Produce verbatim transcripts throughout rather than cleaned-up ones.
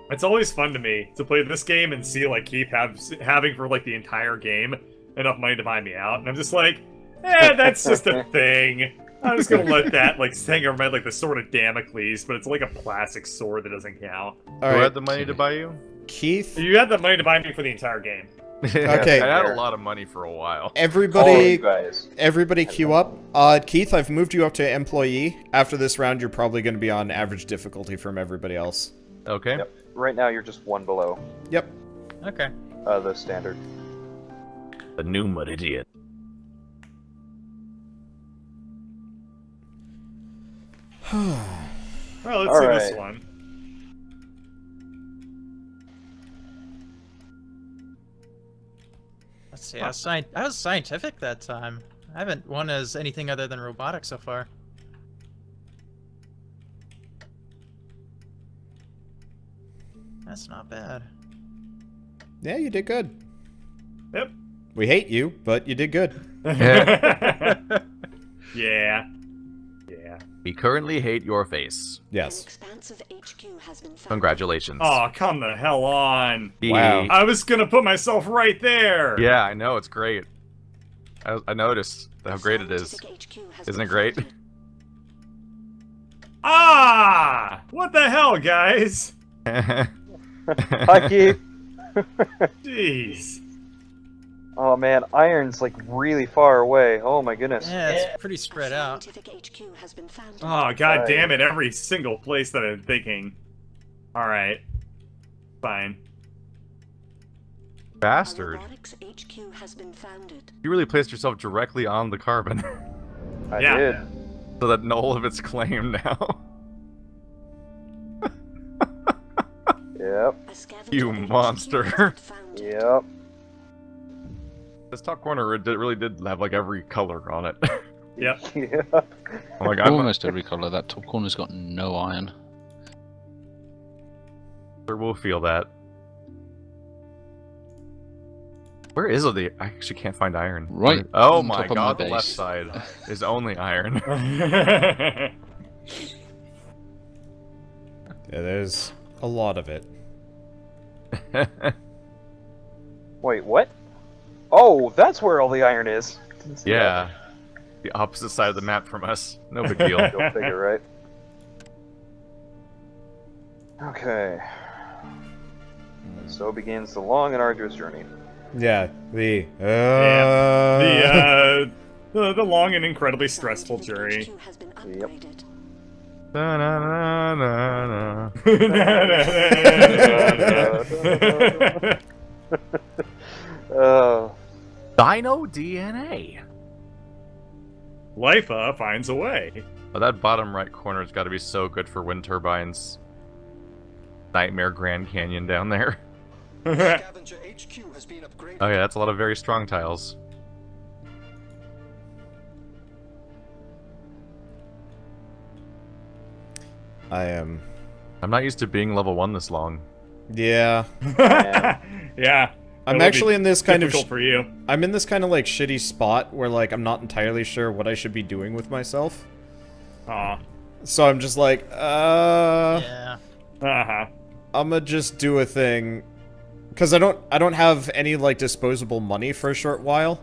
It's always fun to me to play this game and see like Keith have, having for like the entire game enough money to buy me out, and I'm just like, eh, that's just a thing. I'm just gonna let that like hang over my like the sword of Damocles, but it's like a plastic sword that doesn't count. All Who right. had the money to buy you? Keith. You had the money to buy me for the entire game. Okay. I had a lot of money for a while. Everybody, guys. everybody, queue up. Uh, Keith, I've moved you up to employee. After this round, you're probably going to be on average difficulty from everybody else. Okay. Yep. Right now, you're just one below. Yep. Okay. Uh, the standard. The Numa idiot. Well, let's All see right. this one. Let's see. I was, sci I was scientific that time. I haven't won as anything other than robotics so far. That's not bad. Yeah, you did good. Yep. We hate you, but you did good. Yeah. Yeah. We currently hate your face. Yes. Congratulations. Oh, come the hell on. Wow. I was gonna put myself right there. Yeah, I know, it's great. I, I noticed how great it is. Isn't it great? Ah! What the hell, guys? Hi, Keith. Jeez. Oh man, iron's like really far away. Oh my goodness. Yeah, it's pretty spread out. Oh, god damn it, every single place that I'm thinking. Alright. Fine. Bastard. You really placed yourself directly on the carbon. I Yeah. did. So that all of it's claimed now. Yep. You monster. Yep. This top corner it did, really did have like every color on it. Yep. Yeah. Oh my god. Almost every colour. That top corner's got no iron. Sure will feel that. Where is it? I actually can't find iron. Right Oh on my top of god, my the left base. side is only iron. Yeah, there's a lot of it. Wait, what? Oh, that's where all the iron is. Didn't see Yeah. The opposite side of the map from us. No big deal. that. Go figure, right? Okay. So begins the long and arduous journey. Yeah, the... Uh... Yeah. The, uh... The, the long and incredibly stressful journey. Yep. Da-na-na-na-na. Uh, Dino D N A. Life uh, finds a way. Oh, that bottom right corner's got to be so good for wind turbines. Nightmare Grand Canyon down there. Scavenger H Q has been upgraded. Oh yeah, that's a lot of very strong tiles. I am... I'm not used to being level one this long. Yeah. Yeah. I'm That would actually be in this kind of... difficult sh- for you. I'm in this kind of, like, shitty spot where, like, I'm not entirely sure what I should be doing with myself. Aw. So I'm just like, uh... Yeah. Uh-huh. I'ma just do a thing. Because I don't, I don't have any, like, disposable money for a short while.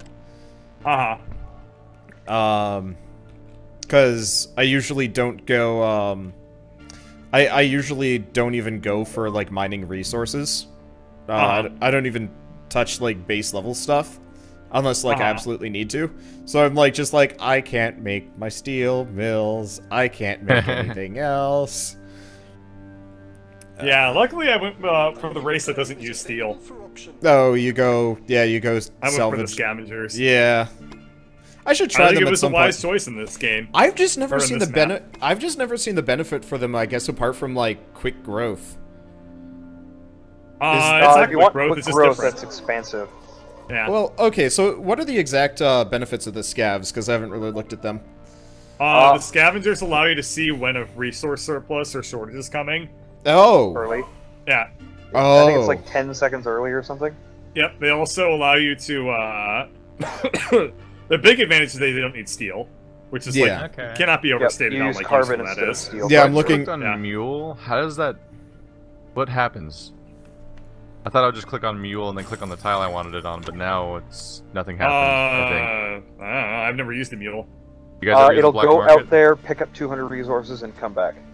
Uh-huh. Um... Because I usually don't go, um... I, I usually don't even go for, like, mining resources. Uh, Uh-huh. I, I don't even touch, like, base level stuff. Unless, like, I Uh-huh. absolutely need to. So I'm, like, just like, I can't make my steel mills. I can't make anything else. Yeah, luckily I went uh, for the race that doesn't use steel. Oh, you go... Yeah, you go I went salvage. for the scavengers. Yeah. I should try I think them it at was a some wise point. choice in this game. I've just never Or in seen the this map. benefit. I've just never seen the benefit for them. I guess apart from like quick growth. Uh, Uh, it's if not you quick want growth, quick it's just growth, different. that's expansive. Yeah. Well, okay. So what are the exact uh, benefits of the scavs? Because I haven't really looked at them. Uh, Uh, the scavengers allow you to see when a resource surplus or shortage is coming. Oh. Early. Yeah. Oh. I think it's like ten seconds early or something. Yep, they also allow you to, uh... the big advantage is they don't need steel, which is, Yeah. like, Okay. cannot be Yep, overstated you how, use like, carbon useful that instead of is. steel. Yeah, but- I'm looking- Worked on Yeah. Mule. How does that What happens? I thought I would just click on mule and then click on the tile I wanted it on, but now it's nothing Uh, happens. I think. I don't know. I've never used the mule. You guys Uh, ever use it'll the black go market? out there, pick up two hundred resources, and come back.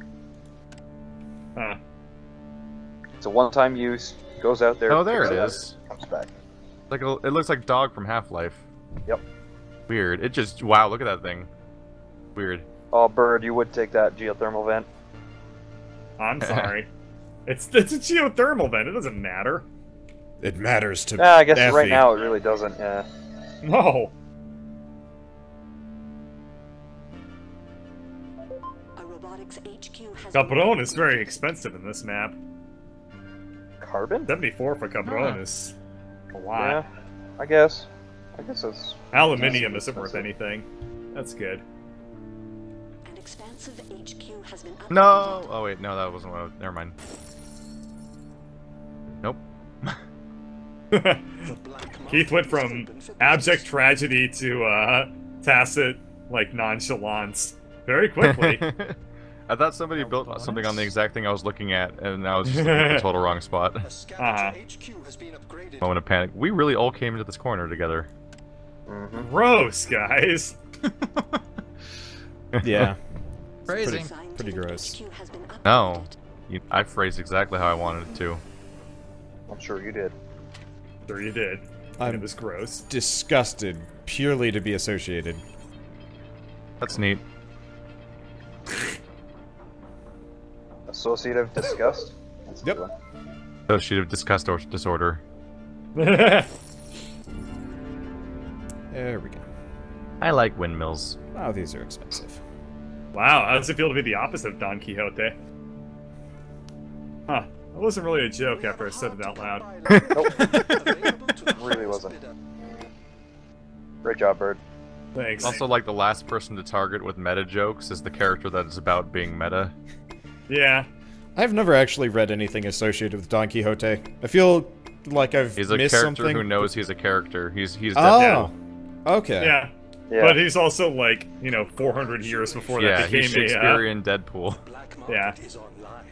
Huh. It's a one-time use. Goes out there. Oh, there picks it up, is. Comes back. Like a, it looks like Dog from Half-Life. Yep. Weird. It just wow. Look at that thing. Weird. Oh, Bird, you would take that geothermal vent. I'm sorry. it's it's a geothermal vent. It doesn't matter. It matters to Yeah, I guess right Effie. now it really doesn't. Yeah. No. A robotics H Q has Cabron is very expensive in this map. Carbon? seventy-four for Cabron Huh. is a lot. Yeah, I guess. I guess it's. Aluminium That's isn't worth expensive. anything. That's good. An expansive H Q has been upgraded. No. Oh wait, no, that wasn't what. I was, never mind. Nope. Keith went from abject tragedy to uh, tacit, like, nonchalance very quickly. I thought somebody built Robotics? something on the exact thing I was looking at, and I was just looking at the total wrong spot. A scavenger Uh-huh. H Q has been upgraded. Moment of panic. We really all came into this corner together. Mm-hmm. Gross, guys. Yeah. Phrasing. Pretty gross. H Q has been upgraded. No. You, I phrased exactly how I wanted it to. I'm sure you did. Sure you did. I'm It was gross. disgusted purely to be associated. That's neat. Associative disgust. That's a Yep. good one. Associative disgust or disorder. There we go. I like windmills. Wow, these are expensive. Wow, how does it feel to be the opposite of Don Quixote? Huh. That wasn't really a joke after I said it out loud. It really wasn't. Great job, Bird. Thanks. Also, like the last person to target with meta jokes is the character that is about being meta. Yeah. I've never actually read anything associated with Don Quixote. I feel like I've He's a missed character something. who knows he's a character. He's he's Oh, Deadpool. okay. Yeah. Yeah. But he's also, like, you know, four hundred years before Yeah, that became he's a... Uh, Shakespearean Deadpool. Black Yeah. market is online.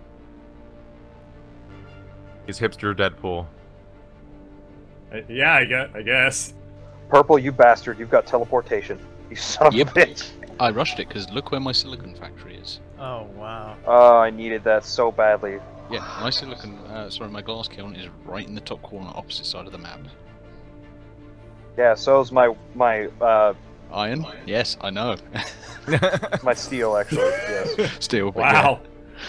He's hipster Deadpool. uh, yeah, I guess. I guess. Purple, you bastard, you've got teleportation. You son Yep. of a bitch. I rushed it because look where my silicon factory is. Oh, wow. Oh, I needed that so badly. Yeah, my silicon, uh, sorry, my glass kiln is right in the top corner, opposite side of the map. Yeah, so's my my uh Iron? Yes, I know. my steel actually. Yes. Still, but Wow.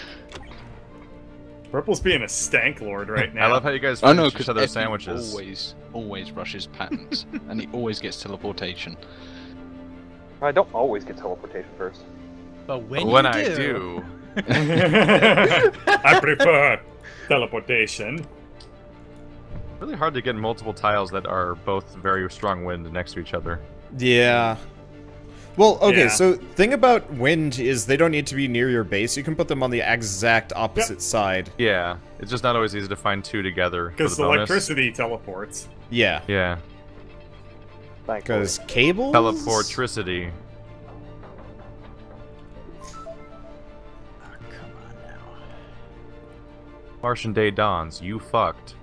Purple's being a stank lord right now. I love how you guys yeah. I know finish because each other's sandwiches. always, always rushes patents, and he always gets teleportation. I don't always get teleportation first. But when, when you I do, do, I prefer teleportation. really hard to get multiple tiles that are both very strong wind next to each other. Yeah. Well, okay, Yeah. so thing about wind is they don't need to be near your base. You can put them on the exact opposite side. Yeah, it's just not always easy to find two together for Because the the bonus. electricity teleports. Yeah. Yeah, Thankfully. Because cables? teleportricity. Oh, come on now. Martian day dawns. You fucked.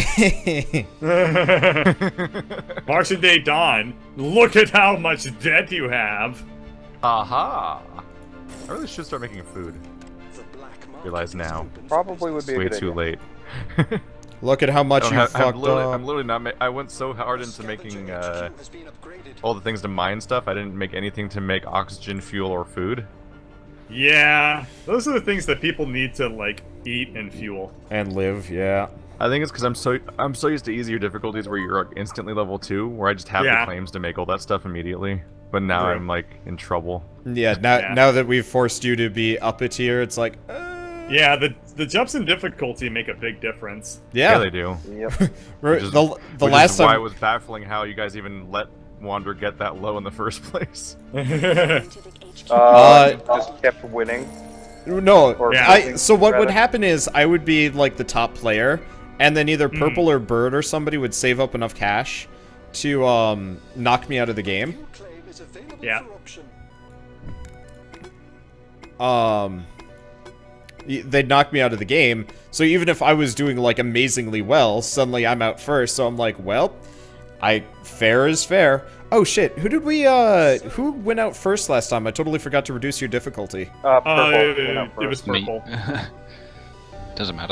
Martian Day Dawn, look at how much debt you have. Aha! I really should start making food. The black market Realize is now. open for Probably would It's be a way good too idea. late. Look at how much I don't you have- I'm fucked literally, up. I'm literally not. Ma I went so hard into Scavenger making H Q uh, has been upgraded. all the things to mine stuff. I didn't make anything to make oxygen, fuel, or food. Yeah, those are the things that people need to, like, eat and fuel. And live, yeah. I think it's because I'm so I'm so used to easier difficulties where you're like, instantly level two, where I just have Yeah. the claims to make all that stuff immediately. But now Right. I'm like in trouble. Yeah, now Yeah. now that we've forced you to be up a tier, it's like, uh, Yeah, the the jumps in difficulty make a big difference. Yeah, yeah. they do. Yep. Re- Which is- the the Which last is why time, it was baffling how you guys even let Wander get that low in the first place. Scientific H Q. Uh, just kept winning. no, Or Yeah. I. So what would rather. happen is I would be like the top player, and then either Hmm. Purple or Bird or somebody would save up enough cash to um knock me out of the game. New claim is available Yeah. for option. Um, they'd knock me out of the game. So even if I was doing like amazingly well, suddenly I'm out first. So I'm like, well, I fair is fair. Oh shit, who did we, uh, who went out first last time? I totally forgot to reduce your difficulty. Uh, purple. Uh, it, you know, it, it was Me. purple. Doesn't matter.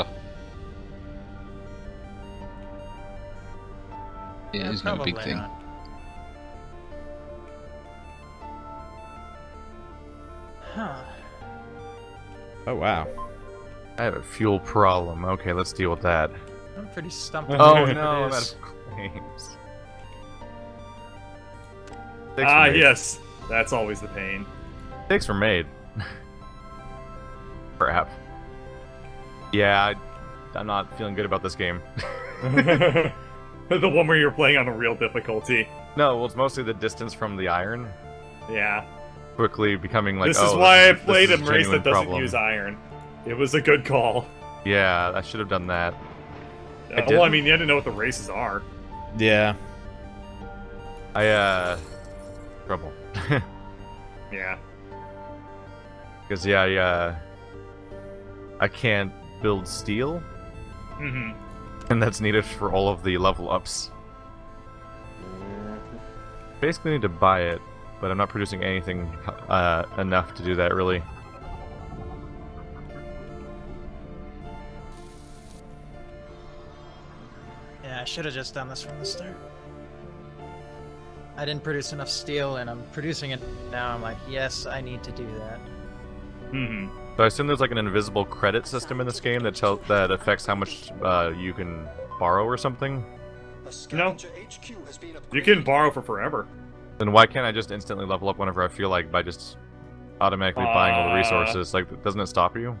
Yeah, Yeah, it's no big probably thing. not. Huh. Oh wow. I have a fuel problem. Okay, let's deal with that. I'm pretty stumped. Oh on what no, it I'm out is. of claims. Stakes Ah, were made. yes. That's always the pain. Stakes were made. Crap. Yeah, I, I'm not feeling good about this game. The one where you're playing on a real difficulty. No, well, it's mostly the distance from the iron. Yeah. Quickly becoming like, this oh, is why this I is- played this a is race genuine that doesn't problem. use iron. It was a good call. Yeah, I should have done that. Uh, well, I didn't. mean, you had to know what the races are. Yeah. I, uh... Trouble. Yeah. Because, yeah, I, uh... I can't build steel, Mm-hmm. and that's needed for all of the level ups. Basically need to buy it, but I'm not producing anything uh, enough to do that, really. Yeah, I should have just done this from the start. I didn't produce enough steel, and I'm producing it now. I'm like, yes, I need to do that. Mm-hmm. So I assume there's like an invisible credit system in this game that tell that affects how much uh, you can borrow or something. No. You can borrow for forever. Then why can't I just instantly level up whenever I feel like by just automatically buying all the Uh. resources? Like, doesn't it stop you?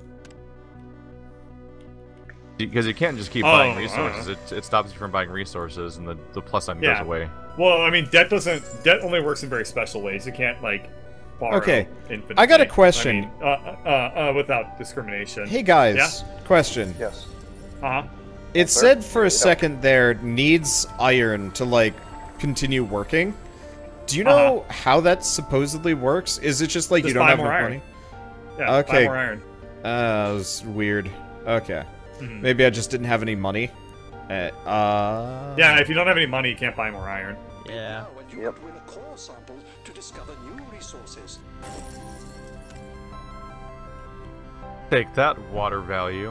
Because you can't just keep Oh, buying uh. resources. It, it stops you from buying resources, and the, the plus sign Yeah. goes away. Well, I mean, debt doesn't. Debt only works in very special ways. You can't like borrow. Okay. Infinitely. I got a question. I mean, uh, uh, uh, without discrimination. Hey guys, question. Yes. Uh huh. It sir. said for Yeah. a second there needs iron to like continue working. Do you know how that supposedly works? Is it just like Just you don't buy have more enough iron. money? Yeah. Okay. Buy more iron. Uh, it's weird. Okay. Mhm. Maybe I just didn't have any money. Uh, uh Yeah. If you don't have any money, you can't buy more iron. Yeah. You Yep. could win a core sample to discover new resources. Take that, water value.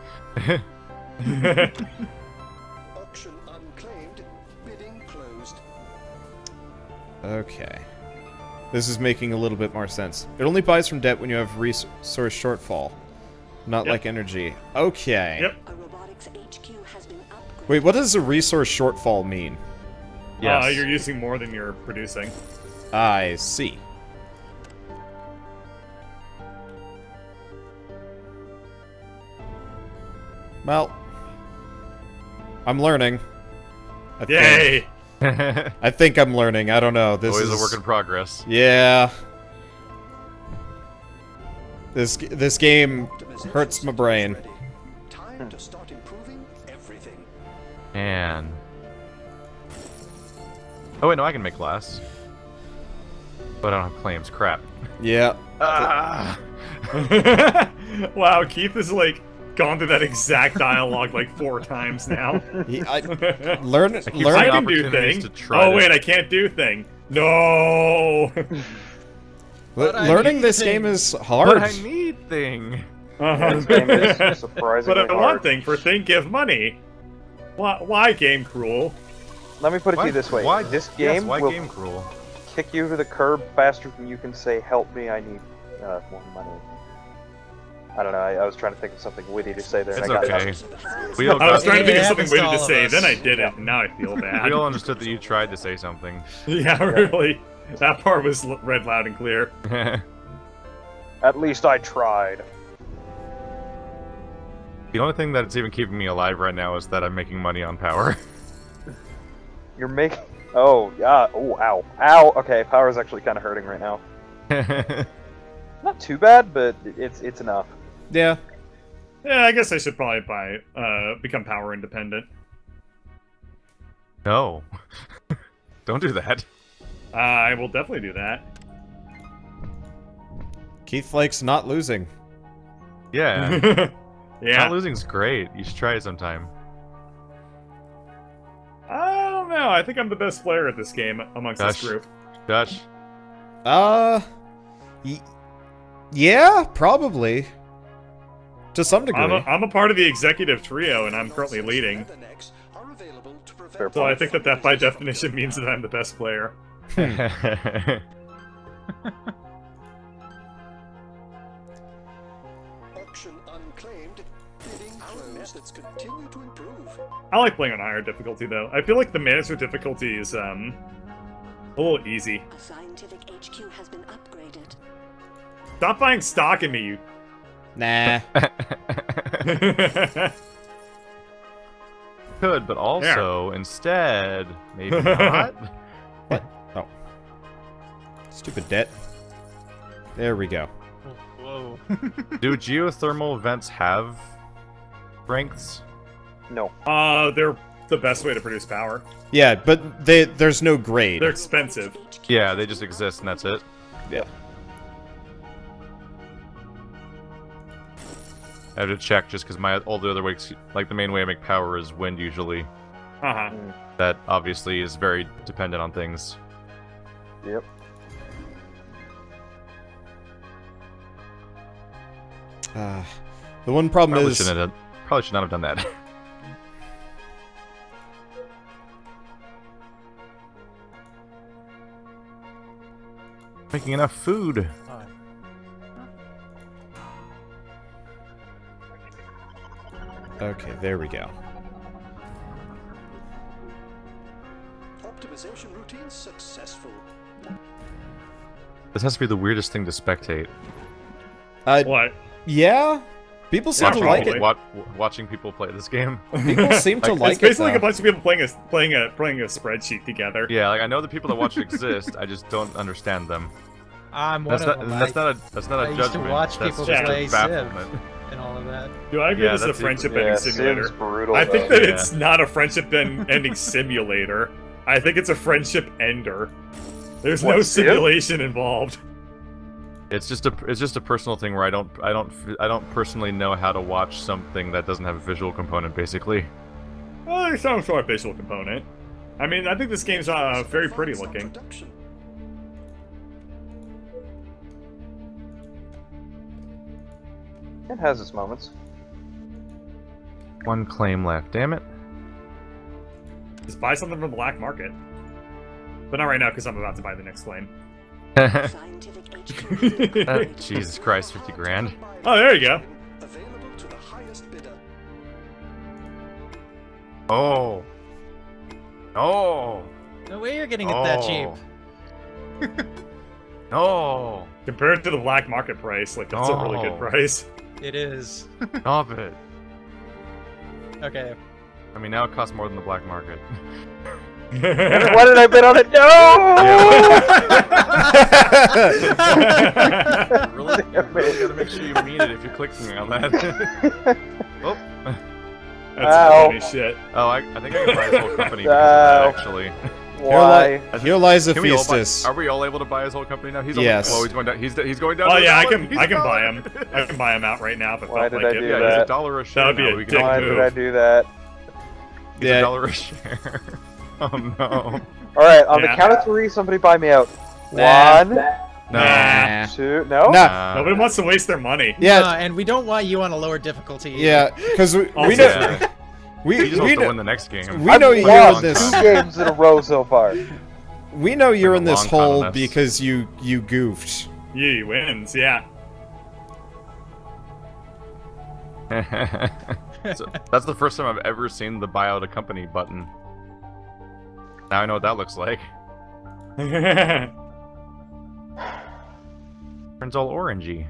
Auction unclaimed. Bidding closed. Okay. This is making a little bit more sense. It only buys from debt when you have resource shortfall. Not Yep. like energy. Okay. Yep. A robotics H Q has been upgraded. Wait, what does a resource shortfall mean? Yes. Uh, you're using more than you're producing. I see. Well, I'm learning. I Yay! Think, I think I'm learning. I don't know. This Always is a work in progress. Yeah. This this game hurts my brain. Time to start improving everything. Man. Oh wait, no, I can make glass. But I don't have claims. Crap. Yeah. Ah. Wow, Keith is like gone through that exact dialogue like four times now. He- I, learn keep I learn saying can do opportunities thing. to try Oh to- wait, I can't do thing. No. le- But I learning need this thing. game is But hard. I need thing. Uh-huh. This game is surprisingly But I hard. want thing for thing give money. Why, why game cruel? Let me put it to Why- you this way: Why this yes, game why will game cruel? kick you to the curb faster than you can say, "Help me, I need uh, more money." I don't know. I, I was trying to think of something witty to say there. It's and I got okay. nothing. We all I was got, trying to think of It something happens witty to to all of say, us. then I did it, and now I feel bad. we all understood that you tried to say something. Yeah, really. That part was l- read loud and clear. At least I tried. The only thing that's even keeping me alive right now is that I'm making money on power. You're making. Oh yeah. Oh ow. Ow. Okay, power's actually kind of hurting right now. Not too bad, but it's it's enough. Yeah. Yeah, I guess I should probably buy, uh, become power independent. No. Don't do that. Uh, I will definitely do that. Keith likes not losing. Yeah. Yeah. Not losing's great. You should try it sometime. I don't know. I think I'm the best player at this game amongst Gosh. this group. Josh? Uh, y yeah, probably. To some degree. I'm a, I'm a part of the executive trio, and I'm currently leading. Fair So I point. think that that by definition means that I'm the best player. Auction unclaimed. Bidding closed. Let's continue to improve. I like playing on higher difficulty, though. I feel like the manager difficulty is, um, a little easy. A scientific H Q has been upgraded. Stop buying stock in me, you... Nah. Could, but also, instead, maybe not. What? Oh. Stupid debt. There we go. Whoa. Do geothermal vents have strengths? No. Uh, they're the best way to produce power. Yeah, but they, there's no grade. They're expensive. Yeah, they just exist and that's it. Yeah. I have to check just because my all the other ways, like the main way I make power is wind usually. Uh-huh. That obviously is very dependent on things. Yep. Uh, the one problem Probably is... shouldn't have, probably should not have done that. Making enough food. Okay, there we go. Optimization routine successful. This has to be the weirdest thing to spectate. Uh, What? yeah? People seem to Watching like people it. Wa- watching people play this game. People seem to Like, like It's basically it, like a though. bunch of people playing a playing a playing a spreadsheet together. Yeah, like I know the people that watch it exist. I just don't understand them. I'm one That's of not. them. That's I, not a. That's not a I used to judgment. watch that's people just a play Civ. bafflement. and all of that. Do I agree Yeah, this is a that's it. friendship Yeah, ending Civ's simulator? brutal. I think though. that Yeah. it's not a friendship en- ending simulator. I think it's a friendship ender. There's What, no Civ? simulation involved. It's just a. It's just a personal thing where I don't. I don't. I don't personally know how to watch something that doesn't have a visual component. Basically. Well, there's some sort of visual component. I mean, I think this game's uh, very pretty looking. Production. It has its moments. One claim left. Damn it. Just buy something from the black market. But not right now, because I'm about to buy the next claim. Scientific H Q has been Uh, upgraded. Jesus Christ, fifty grand. Oh, there you go. Available to the highest bidder. Oh. Oh. No way you're getting it that cheap. No. Compared to the black market price, like, that's a really good Oh. price. It is. Stop it. Okay. I mean, now it costs more than the black market. Why did I bet on it? No! really, you really gotta make sure you mean it if you're clicking on that. Oh. That's Ow. funny shit. Oh, I, I think I can buy his whole company because Ow. of that, actually. Why? Here, li here lies Can we all buy- Hephaestus. Are we all able to buy his whole company now? He's Yes. Only, oh, he's going down. He's, he's going down. Oh to a yeah, I dollar. can He's I a can buy dollar. him. I can buy him out right now if it Why felt did like I it. do Yeah, that? he's a dollar a share. That would be now. a We dick can all- Why move. did I do that? He's Yeah. a dollar a share. Oh no. Alright, on Yeah. the count of three, somebody buy me out. Nah. One, No. Nah. two, no? Nah. Uh, Nobody wants to waste their money. Yeah, Uh, and we don't want you on a lower difficulty. either. yeah, because we, Also- we know yeah. we, He just we wants to know win the next game. we know I've you're lost in this. two games in a row so far. we know you're a in this long time hole on this. because you you goofed. Yeah, he wins. Yeah. So, that's the first time I've ever seen the buy out a company button. Now I know what that looks like. Turns all orangey.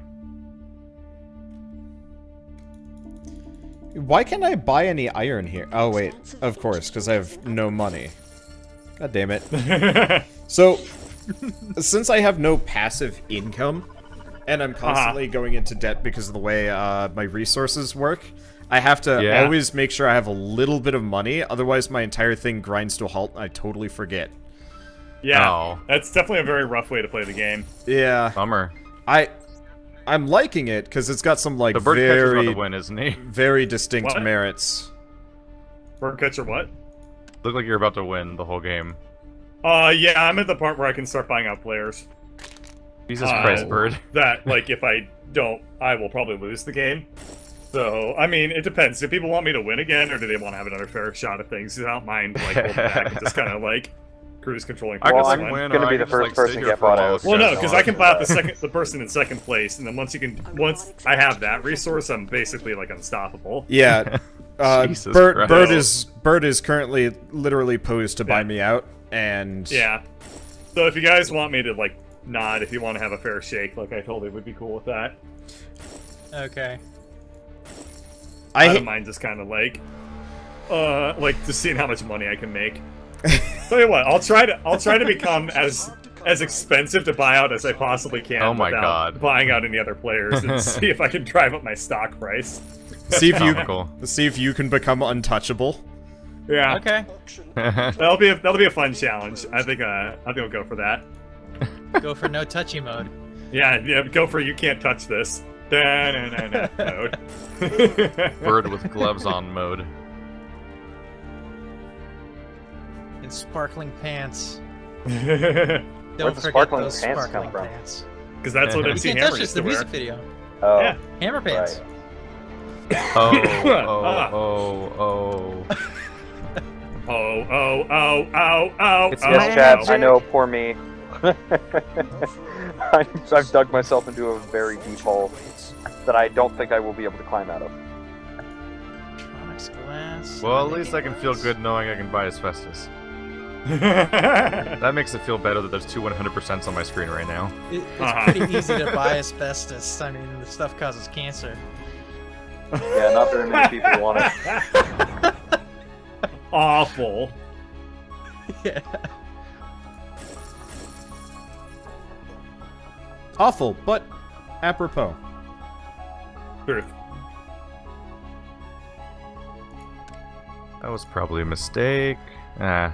Why can't I buy any iron here? Oh wait, of course, because I have no money. God damn it. So, since I have no passive income, and I'm constantly going into debt because of the way uh, my resources work, I have to Yeah. always make sure I have a little bit of money, otherwise my entire thing grinds to a halt and I totally forget. Yeah. Oh. That's definitely a very rough way to play the game. Yeah, Bummer. I... I'm liking it because it's got some like The birdcatcher's about very to win, isn't he? very distinct What? merits. Birdcatcher what? Look like you're about to win the whole game. Uh, yeah, I'm at the part where I can start buying out players. Jesus Uh, Christ, bird. That, like, if I don't, I will probably lose the game. So, I mean, it depends. Do people want me to win again, or do they want to have another fair shot at things? I don't mind, like, holding back and just kind of, like, cruise controlling. I for Well, can this I'm one. win, gonna or be I the can just, first like, person stay to here get for a bought while out. if you Well, guys no, because don't I can want buy out the second, the person in second place, and then once you can, once I have that resource, I'm basically, like, unstoppable. Yeah. Uh, Jesus Bird, Christ. Bird is Bird is currently literally posed to buy Yeah. me out, and Yeah. So if you guys want me to, like, nod, if you want to have a fair shake, like I totally would be cool with that. Okay. I, I don't hate, mind just kind of like, uh, like just seeing how much money I can make. Tell you what, I'll try to, I'll try to become as as expensive to buy out as I possibly can. Oh my without God. Buying out any other players and see if I can drive up my stock price. see if you Comical. see if you can become untouchable. Yeah. Okay. That'll be a, that'll be a fun challenge. I think uh, I think I'll go for that. Go for no touchy mode. Yeah, yeah. Go for you can't touch this. Da-na-na-na mode. Bird with gloves on mode. In sparkling pants. Because Don't the forget sparkling those pants come sparkling from? pants. that's what You M C can't Hammer touch this. used The to wear. music video. Oh, Yeah. Hammer pants. right. Oh, Ah. oh, oh, oh. Oh, oh, oh, oh, oh, It's oh, Yes, my Chad, oh. I know, poor me. I- I've dug myself into a very deep hole that I don't think I will be able to climb out of. Electronics glass. Well, at least I can feel good knowing I can buy asbestos. Yeah, That makes it feel better that there's two one hundred percents on my screen right now. It, it's Uh-huh. pretty easy to buy asbestos. I mean, the stuff causes cancer. Yeah, not very many people want it. Awful. Yeah. Awful, but apropos. Truth. That was probably a mistake. Ah.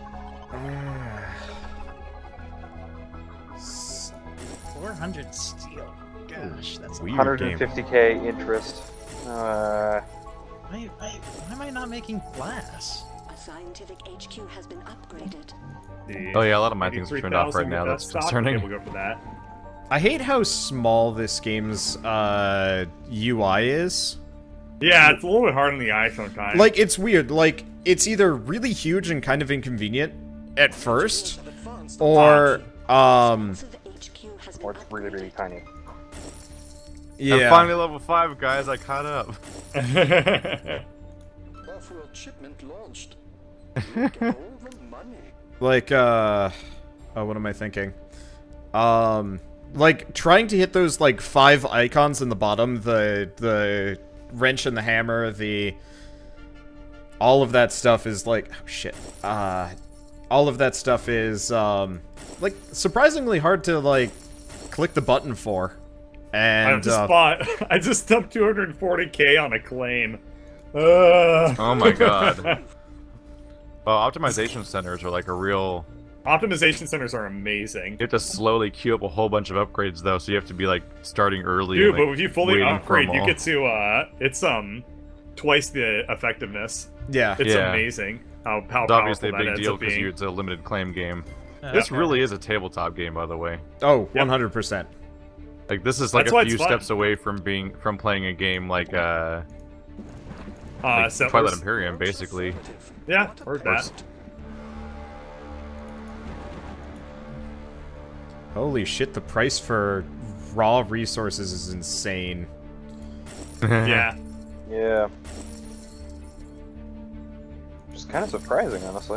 four hundred steel. Gosh, that's a Weird lot. one game. hundred fifty K interest. Uh, Why, why, why am I not making glass? A scientific H Q has been upgraded. The Oh yeah, a lot of my things are turned off right eighty-three thousand now. with That's that stock, concerning. okay, we'll go for that. I hate how small this game's uh, U I is. Yeah, it's a little bit hard on the eye sometimes. Like, it's weird. Like, it's either really huge and kind of inconvenient at first, or, um, Expansive H Q has been or it's really, really upgraded. tiny. yeah. I'm finally level five, guys. I caught up. Offworld shipment launched. You get all the money. Like, uh... Oh, what am I thinking? Um... Like, trying to hit those, like, five icons in the bottom, the, the wrench and the hammer, the... All of that stuff is, like... Oh, shit. Uh... All of that stuff is, um... like, surprisingly hard to, like, click the button for. And, I just uh, bought. I just dumped two hundred forty K on a claim. Uh, Oh my god. Well, optimization centers are like a real... Optimization centers are amazing. You have to slowly queue up a whole bunch of upgrades, though, so you have to be, like, starting early. Dude, and, like, but if you fully waiting for upgrade, them you all. get to, uh, it's, um, twice the effectiveness. yeah. It's Yeah. amazing how, how It's obviously a powerful that big ends deal up because being. it's a limited claim game. Uh, This really is a tabletop game, by the way. Oh, one hundred percent. Like, this is like That's why a it's few fun. steps away from being from playing a game like, uh, Uh, like Settlers. Twilight Imperium, basically. Yeah, heard that. Holy shit, the price for raw resources is insane. Yeah. Yeah. Just kind of surprising, honestly.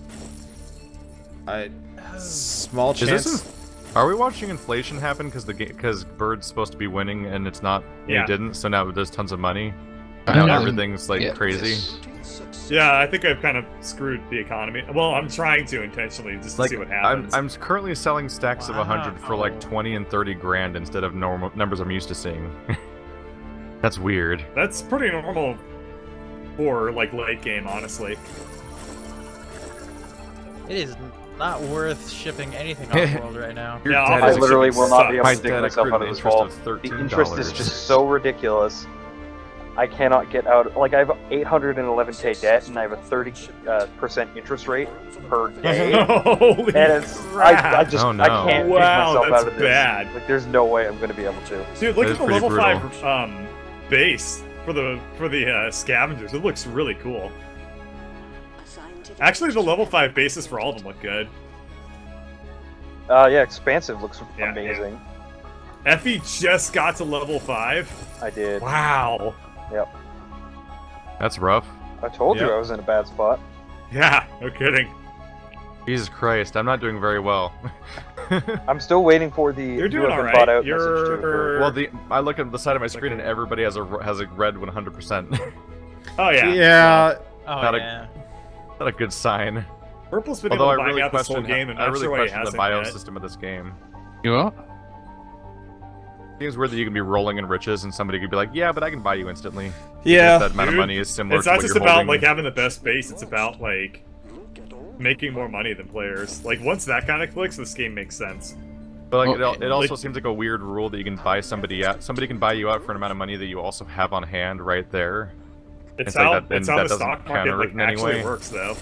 I... Small Is chance... this? Are we watching inflation happen because the because Bird's supposed to be winning and it's not? Yeah. He didn't, so now there's tons of money. I Now don't everything's like get crazy. this. Yeah, I think I've kind of screwed the economy. Well, I'm trying to intentionally just to Like see what I'm, happens. I'm currently selling stacks of a hundred for like twenty and thirty grand instead of normal numbers I'm used to seeing. That's weird. That's pretty normal for like late game, honestly. It is not worth shipping anything off-world right now. Your Yeah, debt I is literally actually will not be able my to dig debt myself accrued out an of this interest hole. of The thirteen interest is dollars. just so ridiculous. I cannot get out. Like, I have eight hundred eleven K debt, and I have a thirty percent interest rate per day. Holy And it's, crap. I, I just, Oh, no. I can't dig Wow, myself that's out of this. bad. Like, there's no way I'm going to be able to. Dude, look That at is the pretty level brutal. five um base for the for the uh, scavengers. It looks really cool. A scientific Actually, the level five bases for all of them look good. Uh, yeah, Expansive looks Yeah, amazing. Effie just got to level five. I did. Wow. Yep. That's rough. I told Yep. you I was in a bad spot. Yeah, no kidding. Jesus Christ, I'm not doing very well. I'm still waiting for the You're you doing have been alright. bought out You're- message to occur. Well, the I look at the side of my screen and everybody has a has a red one hundred percent. Oh yeah. Yeah. Oh, Not a- yeah. Not a good sign. Purple's been Although I able to buy really out this whole question, game, and I I'm really sure why he question the hasn't bio yet. system of this game. You are? Seems weird that you can be rolling in riches and somebody could be like, "Yeah, but I can buy you instantly." Yeah. Because that amount Dude, of money is similar It's to not what just you're about holding. like having the best base. It's about like making more money than players. Like once that kind of clicks, this game makes sense. But like, Well, it, al- it also like- seems like a weird rule that you can buy somebody out. Somebody can buy you out for an amount of money that you also have on hand right there. It's, It's like how that- and it's how that the doesn't stock market counter like it in any actually way. works, though.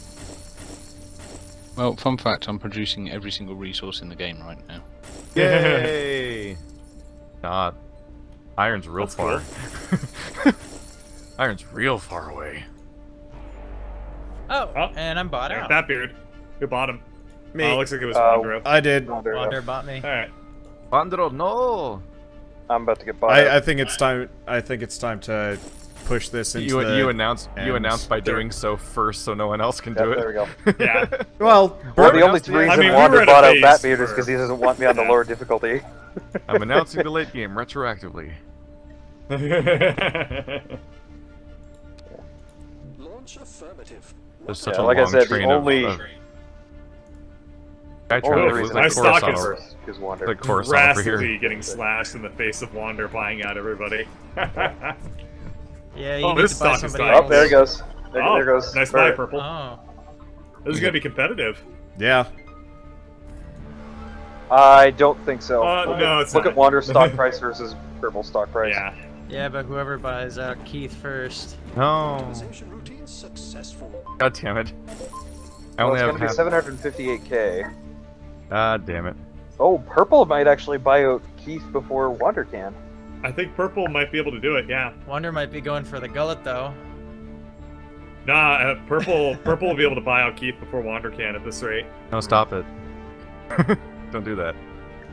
Well, fun fact, I'm producing every single resource in the game right now. Yay! Not. Iron's real That's far. Iron's real far away. Oh, Oh. and I'm bought Yeah, out. that beard. Who bought him? Me. Oh, looks like it was Uh, Wandero. I did. Wander, Wander bought me. All right. Vandro, no! I'm about to get bought I, I out. think it's time. I think it's time to push this into You the. you announced you ends. announced by doing so first, so no one else can Yep, do it. there we go. Yeah. Well, Well, Bert, the only announced the- reason I mean, we Wander were at a bought out phase Batbeard is for- because he doesn't want me on the lower difficulty. I'm announcing the late game retroactively. Launch affirmative. There's such Yeah, a like I long said, the train only- of, of... I Only tried to reason like I chorus stock on it over, first. Is Wander. like chorus on over Drastically here. getting slashed in the face of Wander buying out everybody. Yeah, you Oh, need this to buy stock is somebody dying. Oh, there he goes. There, oh, there goes. nice buy, Bert. Purple. Oh. This is gonna be competitive. yeah. I don't think so. Uh, look no, at, it's look not. at Wander's stock price versus Purple stock price. Yeah. Yeah, but whoever buys out Keith first. No. Colonization routine successful. God damn it. I Well, only it's have going to be half... seven hundred fifty-eight K. God damn it. Oh, Purple might actually buy out Keith before Wander can. I think Purple might be able to do it. Yeah. Wander might be going for the gullet though. Nah, uh, Purple. Purple will be able to buy out Keith before Wander can at this rate. No, stop it. Don't do that.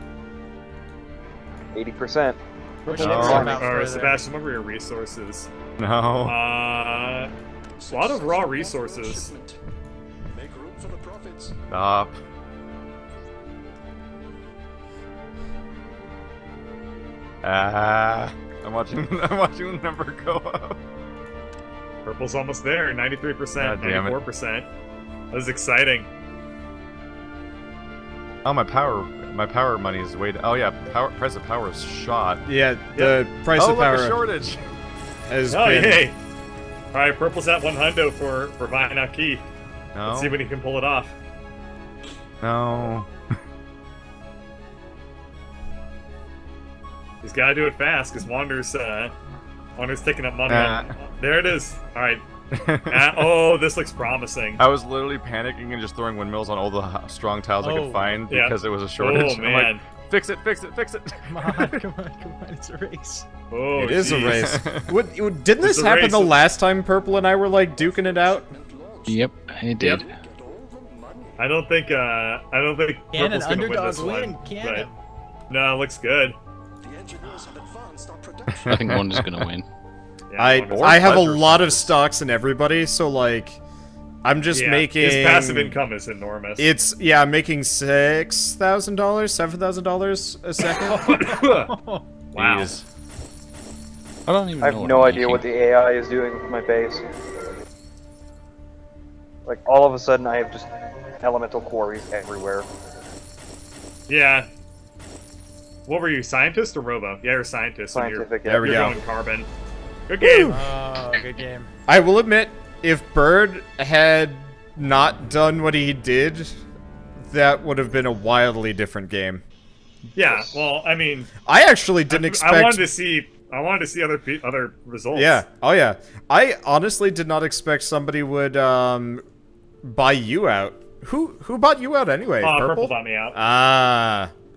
eighty percent. Push No. it Or, out or further. Sebastian, what were your resources? No. Uh, a lot of raw resources. Make room for the profits. Stop. Ah. I'm watching. I'm watching the number go up. Purple's almost there. ninety-three percent, God damn it. ninety-four percent. That was exciting. Oh, my power. My power money is way. Oh yeah, power. Price of power is shot. Yeah. The price oh, of look, power a shortage. has Oh, been. yay! Alright, Purple's at one hundo for, for buying out Keith. No. Let's see when he can pull it off. No. He's gotta do it fast, because Wander's, uh, Wander's taking up money. Uh. on... There it is. Alright. Uh, oh, this looks promising. I was literally panicking and just throwing windmills on all the h- strong tiles I Oh. could find Yeah. because it was a shortage. Oh, I'm man. like, fix it, fix it, fix it. Come on, come on, come on, it's a race. Oh, It is a jeez. race. What, didn't this It's a happen race. the last time Purple and I were like duking it out? Yep, it did. Yep. I don't think, uh, I don't think Can an Purple's gonna win underdog this win? one. Can but- it? No, it looks good. The engineers have advanced our production. I think Wander's gonna win. Yeah, I Wander's- I have a pleasure. lot of stocks in everybody, so like, I'm just yeah, making. His passive income is enormous. It's yeah, I'm making six thousand dollars, seven thousand dollars a second. Wow. Jeez. I don't even I know. have what no I'm idea making. what the A I is doing with my base. Like, all of a sudden, I have just elemental quarries everywhere. Yeah. What were you, scientist or robo? Yeah, you're a scientist. so Scientific, You're, There we you're go. going carbon. Good game. Oh, good game. I will admit, if Bird had not done what he did, that would have been a wildly different game. Yeah, well, I mean, I actually didn't I, expect. I wanted to see. I wanted to see other pe- other results. Yeah. Oh yeah. I honestly did not expect somebody would um buy you out. Who who bought you out anyway? Uh, Purple? Purple bought me out. Ah.